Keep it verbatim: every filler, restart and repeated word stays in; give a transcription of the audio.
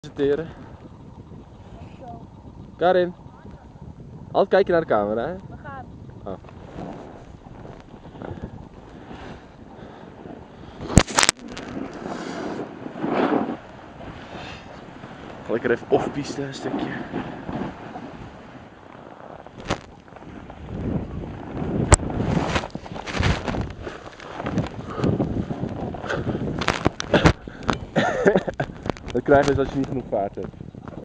Presenteren. Karin, altijd kijken naar de camera, hè? We gaan. Oh. Lekker even off-piste een stukje. Dat krijg je dus als je niet genoeg vaart hebt.